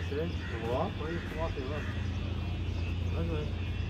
sais, tu vois? Oui, tu vois, c'est vrai. Ouais, ouais.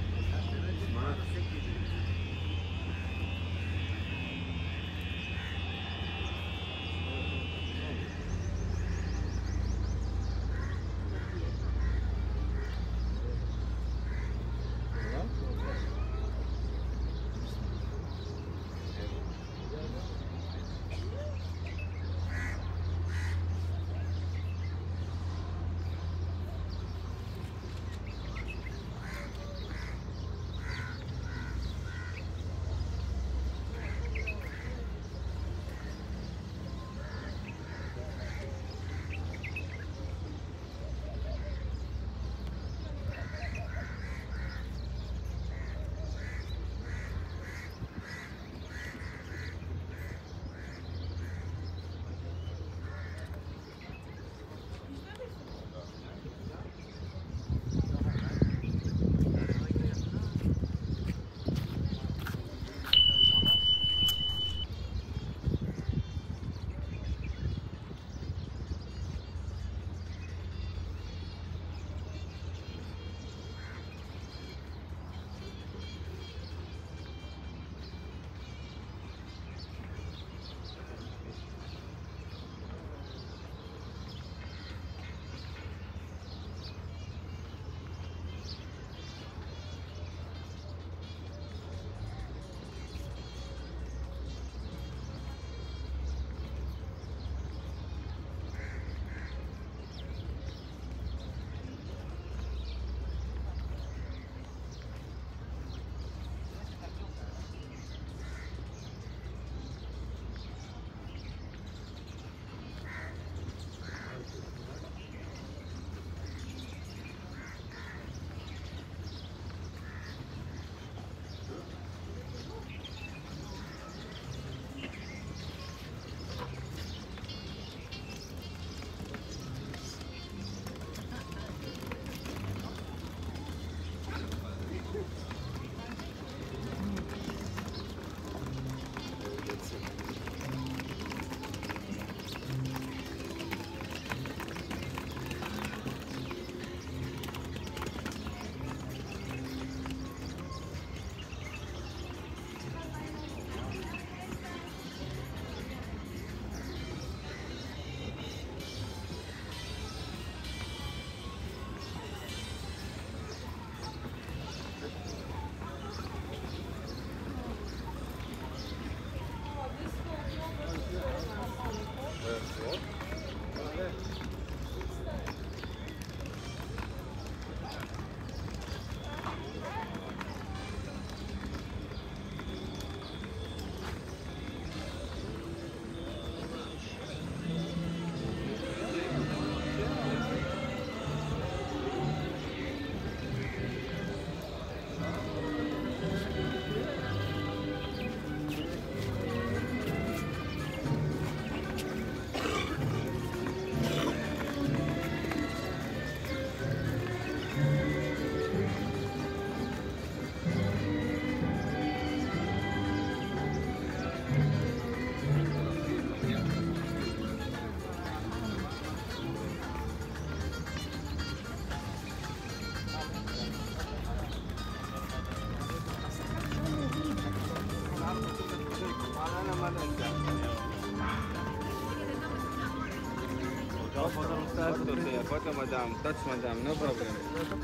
Photo madame, touch madame, no problem.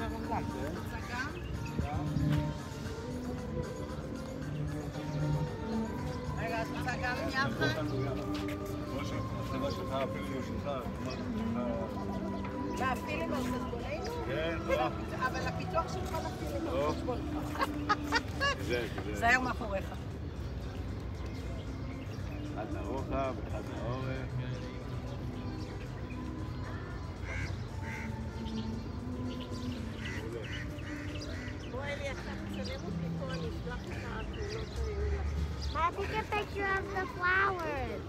רגע, את רוצה גם יחד? והפילים על חשבוננו? כן, אבל הפיתוח שלך לפילים על חשבונך. זהר מאחוריך. אחד לרוחב, אחד לאורך. בוא אלי, אתה מצלם אותי פה, אני אשלח לך הפעולות האלה. Ma, take a picture of the flowers.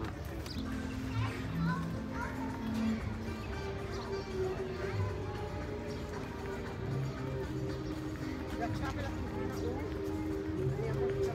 ועכשיו אל הכיוון ההוא, אני אעבור קצת.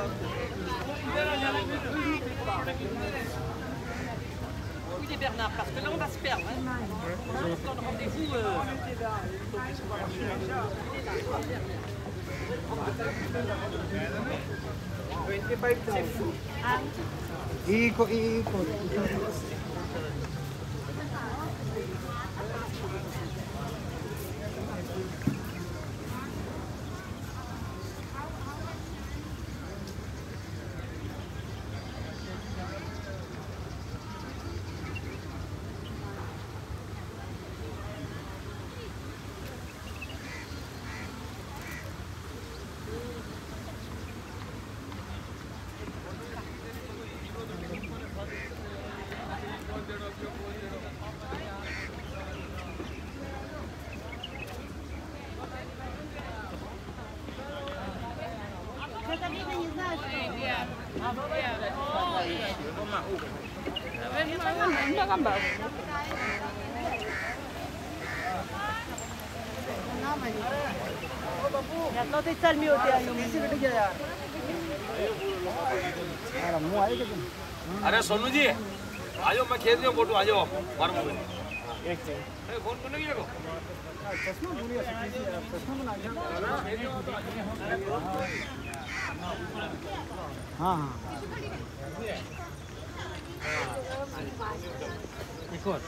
Oui, les Bernard, parce que là on va se perdre. Hein. On se donne rendez-vous. C'est fou. Iikot. अरे सोनू जी आजो मैं खेत में photo आजो मारो mobile phone करने की जगह हाँ एक और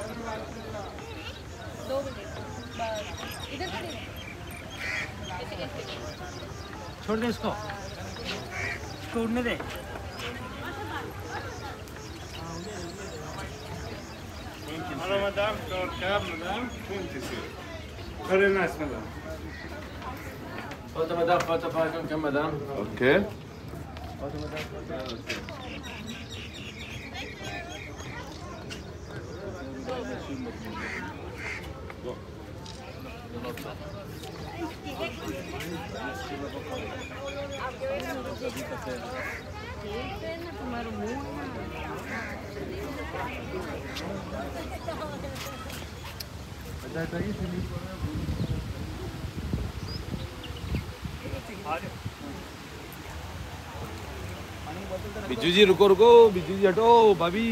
इधर छोड़ दे इसको उड़ने दे Hello, madam. Short cab, madam. 20 seat. Very nice, madam. Photo madam photo पाकर कम madam Okay. बिजू जी रुको रुको बिजू जी हटो भाभी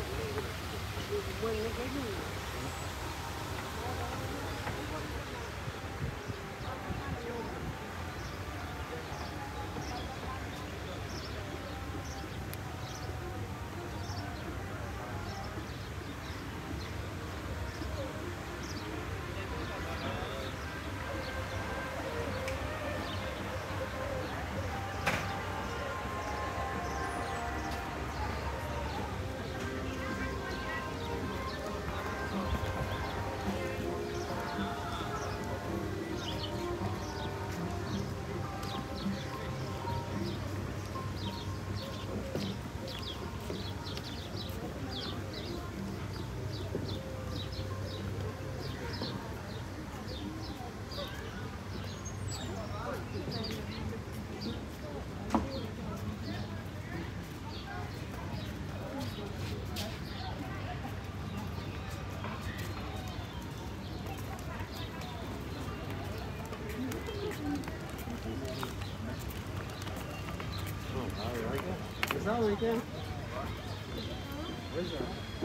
Is that weekend? Where's that?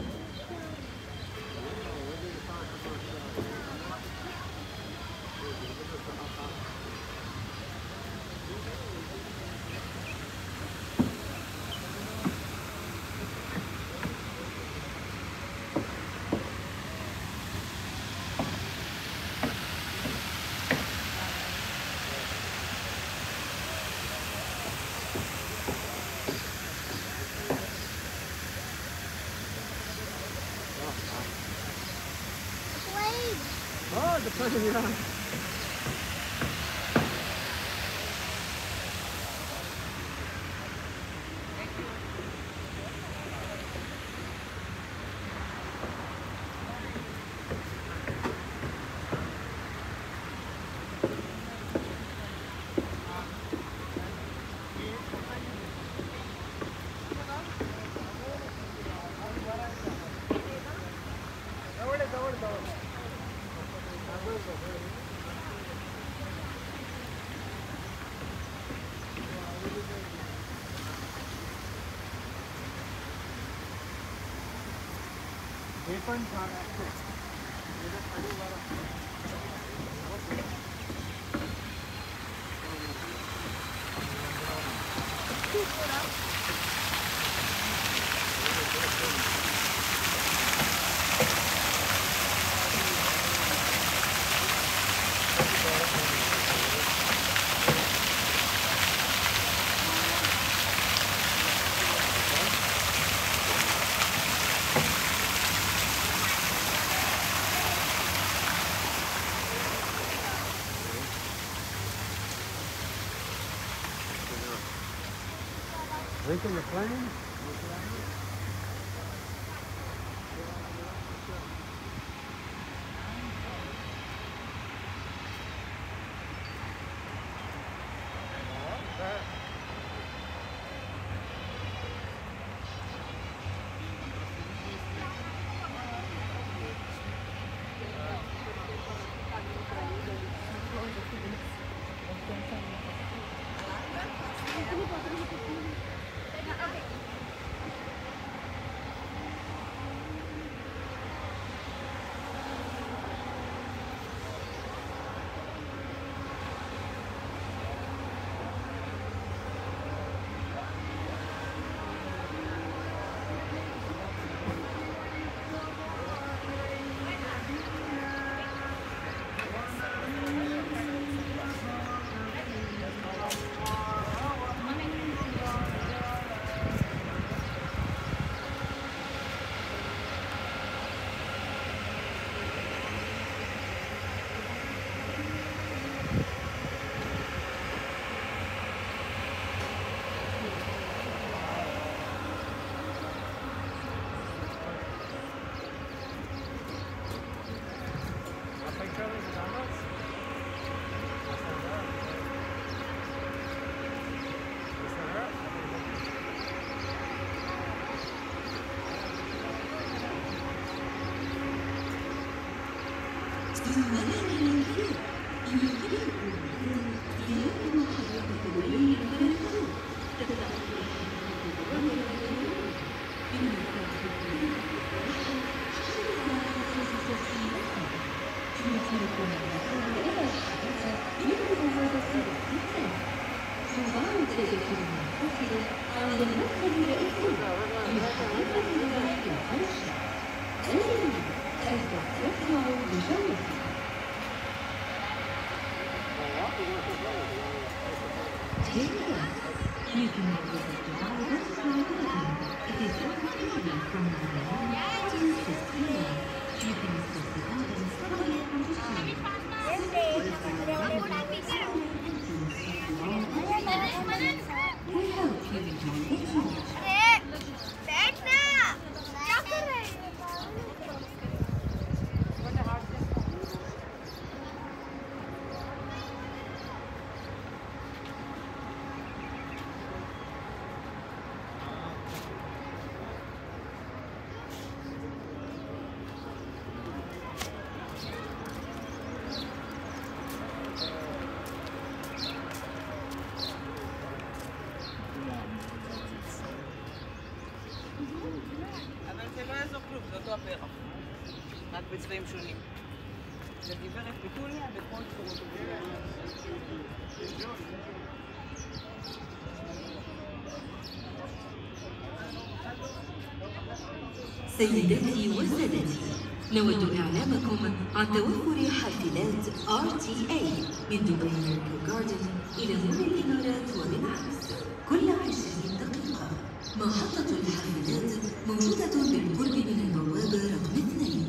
Oh, the plane, yeah. जवळ Making the plane? אבל זה לא יעזור כלום, זה אותו הפרח. רק בצבעים שונים. זה גברת פיטוניה בכל צורות. سيداتي وسادتي، نود إعلامكم عن توفر حافلات RTA من دبي ميركل جاردن إلى مول الإمارات وبالعكس كل 20 دقيقة. محطة الحافلات موجودة بالقرب من البوابة رقم 2.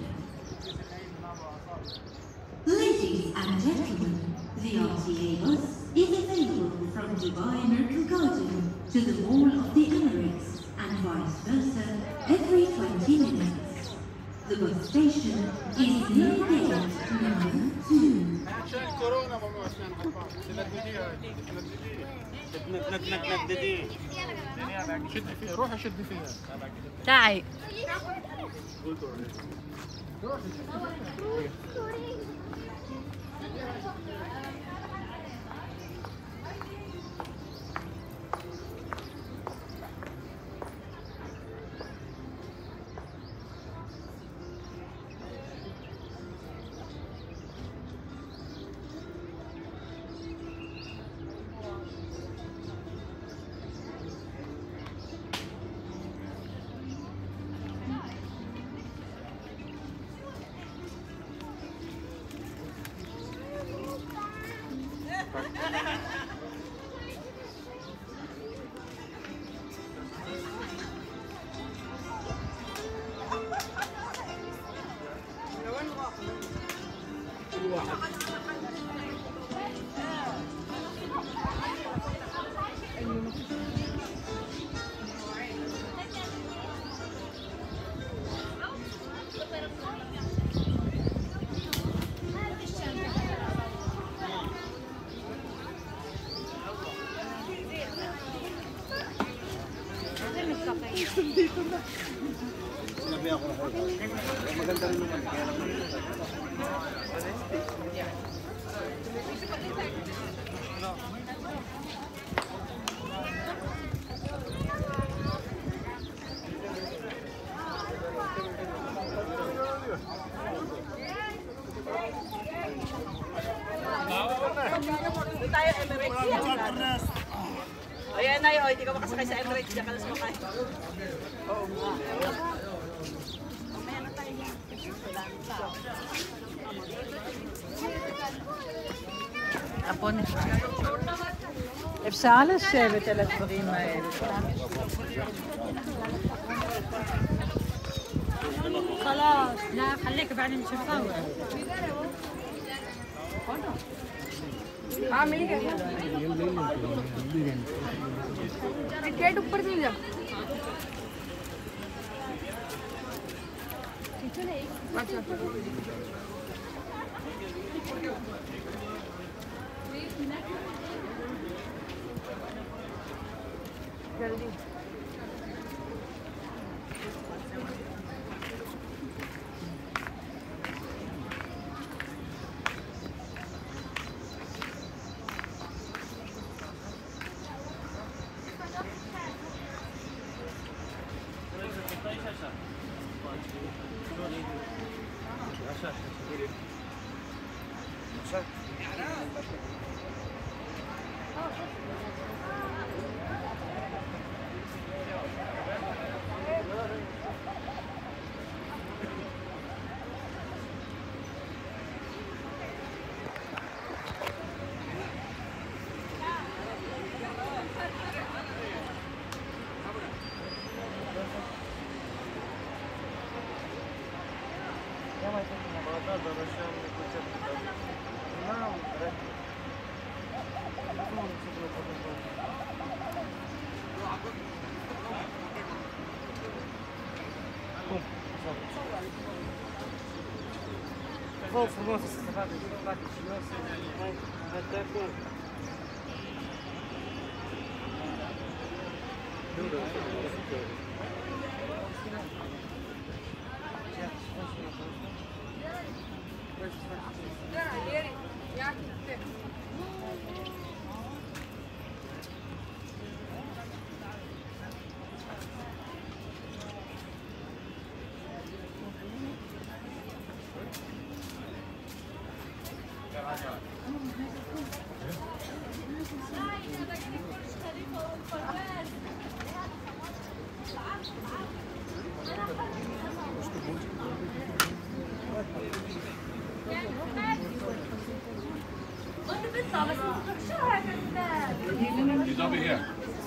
Ladies and gentlemen, the RTA bus is available from Dubai Miracle Garden to the Mall of the Emirates and vice versa every 20 minutes. The bus station is near gate number 2. عشان كورونا ممنوع اسنان حطام تندديها تنددي شد فيها روح شد فيها تعي Sinabi ako na kayo. Maganda rin naman. Kaya lang Doon tayo, Emirates. Ayan na yun, hindi ka makasakay sa Emirates, diyan ka na sumakay. Oo nga. Mamaya na tayo. Apone. אפשר לשבת על הדברים האלה. خلاص لا خليك بعدين نشوف صور मिल गया gate ऊपर नहीं जा अच्छा जल्दी He's over here.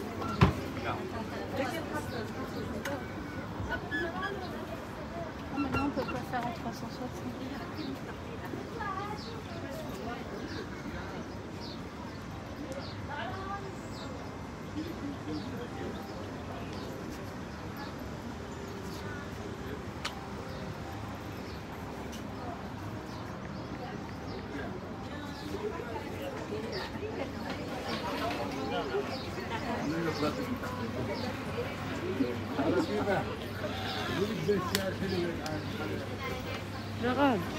On peut pas faire en 360. رغد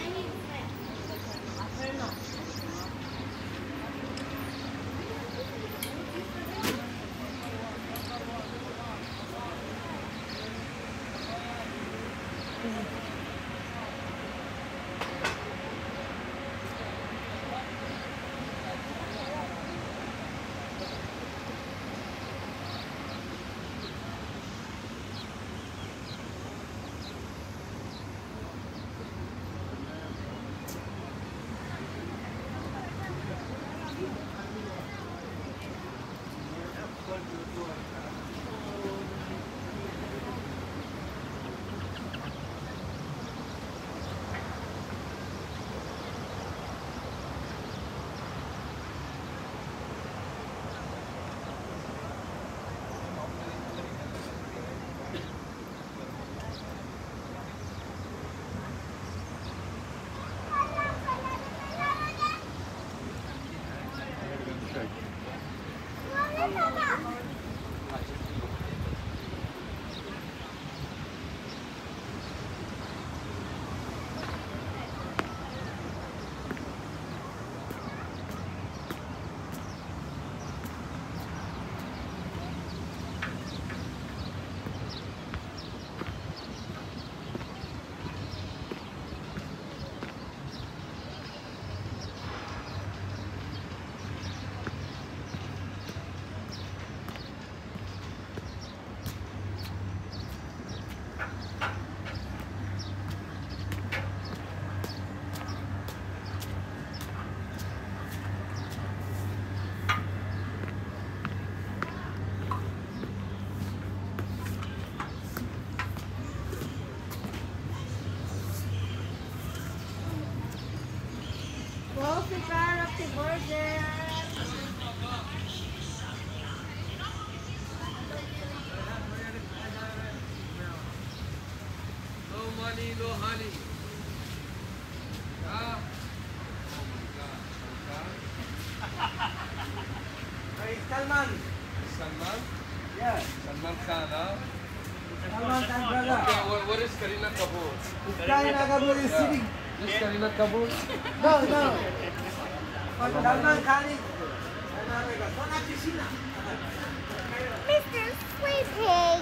No money, no honey. Hey, Salman. Salman? Yeah. Salman Khan, huh? Salman Khan, brother. Okay, what is Kareena Kapoor? Kareena Kapoor is sitting. This Kareena Kapoor? No, no. Salman Khan is. Mr. Sweet Pig.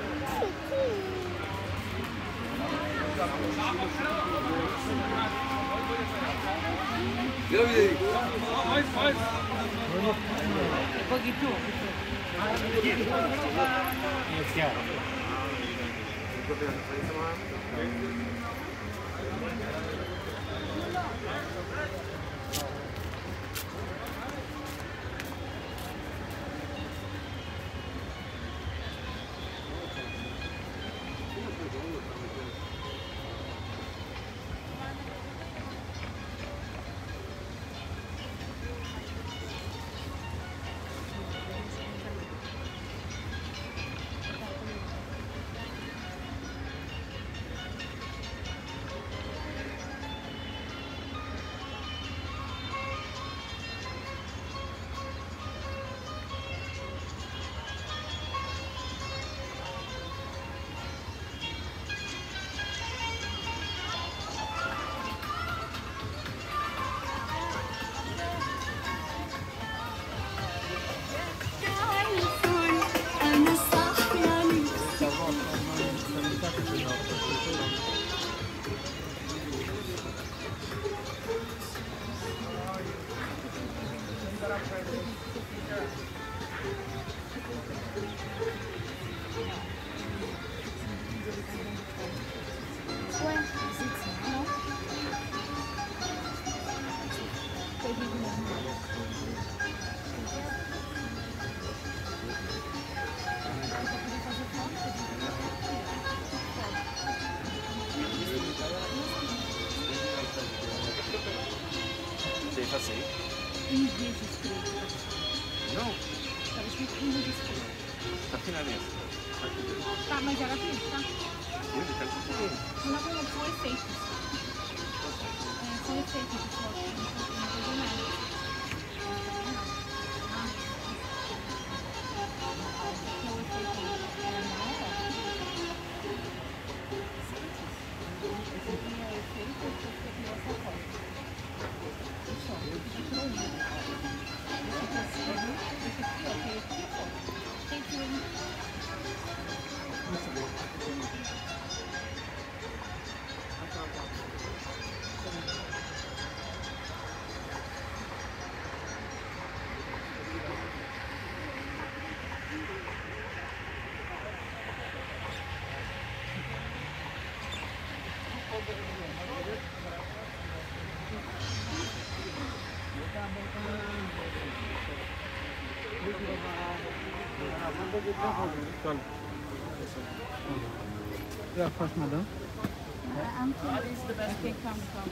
Safe assim? Inregistrado. Não. Estava escrito inregistrado. Tá finalmente. Tá, mas era assim, tá? Ele tá com Não, não, são efeitos. São efeitos de foto. Não tem nada. Yeah, first, madam. What is the best cake come from?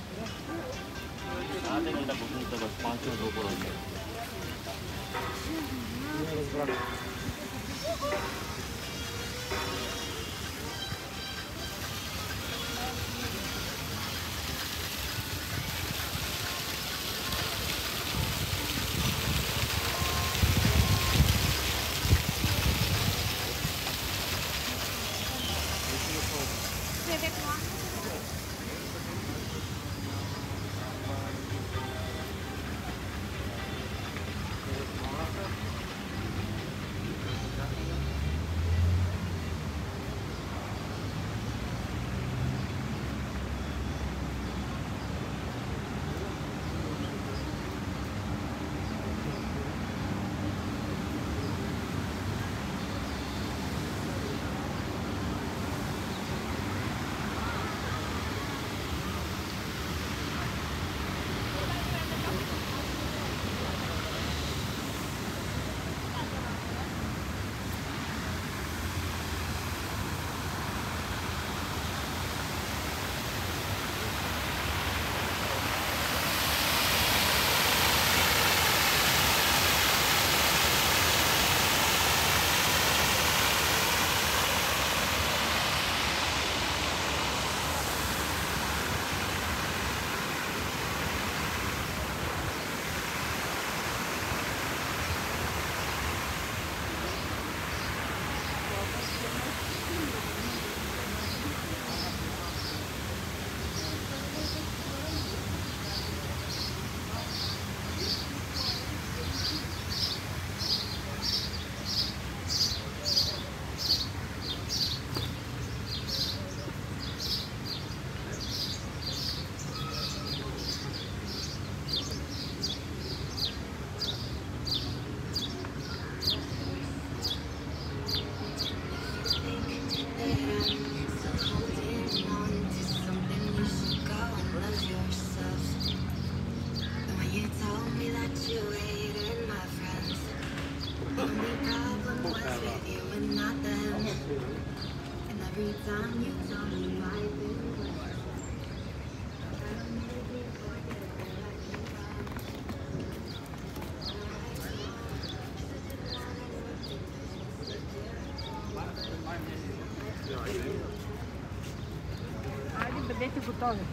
عادي بديت بطاقة.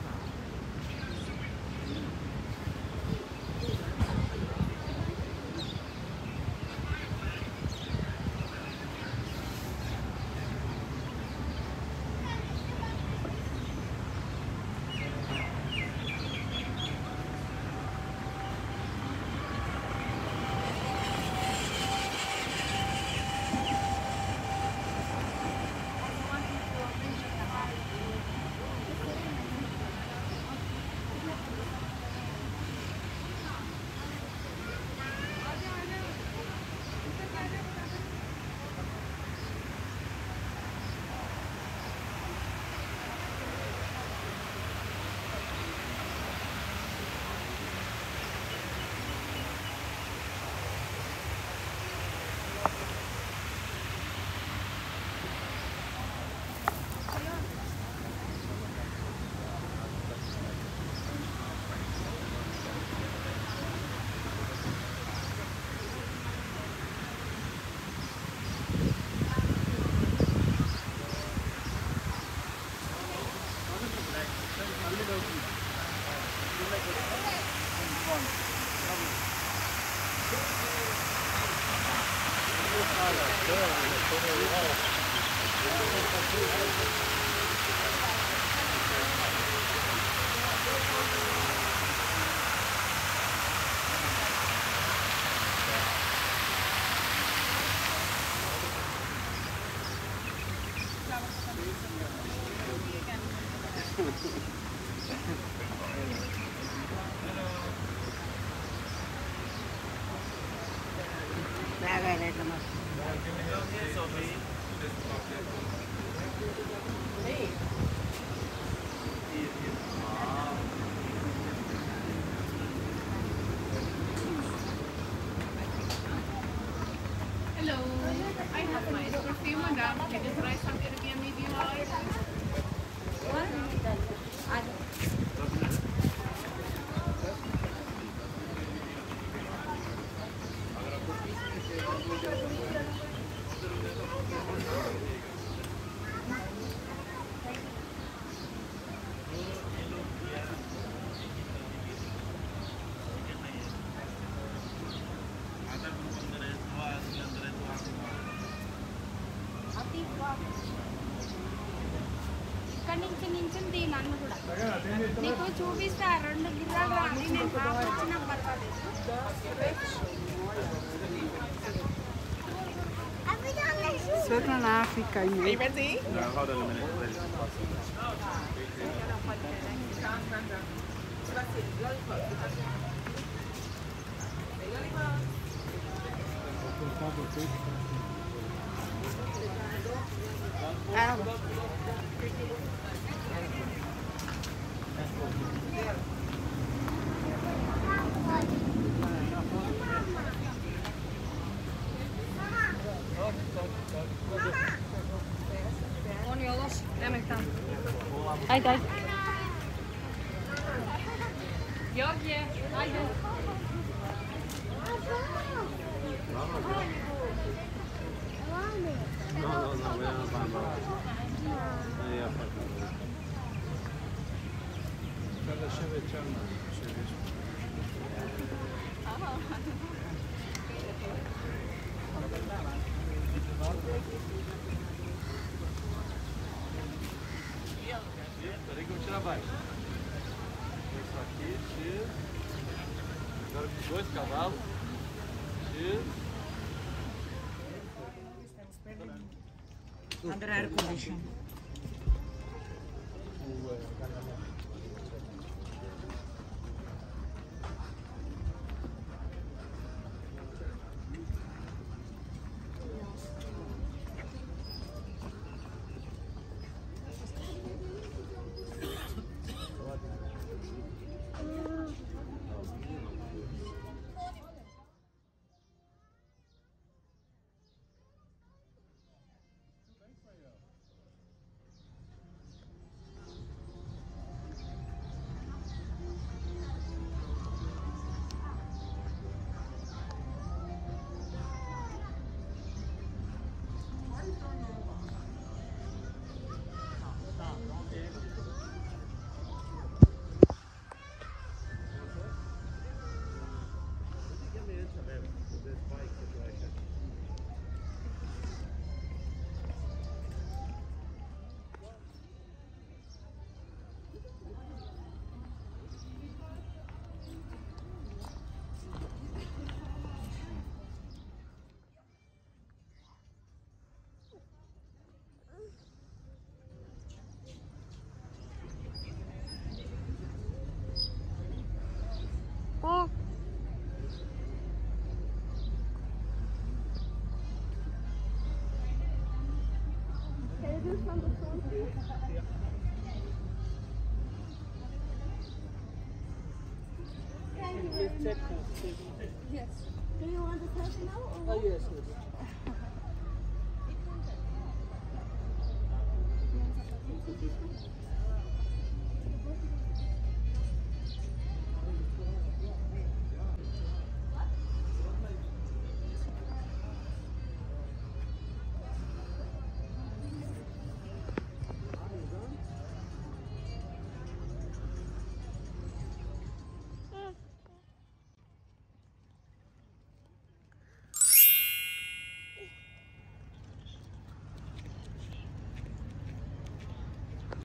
Hello, I have nice perfume, madam. Can you try some European maybe oil? ఇక్కడ నుంచి నించుంది నన్ను కూడా నీకు చూపిస్తా 2 గిర్రాలు రాని నేను half వచ్చినా పర్వాలేదు Sono in Africa. On jo los, remek tam. Ajde, ajde. Georgije, ajde. Peraí que eu vou tirar baixo. Isso aqui, X. Agora com 2 cavalos. X. Under air condition. on the front. Thank you very much. Yes. Do you want the selfie now? Or Oh, yes, yes.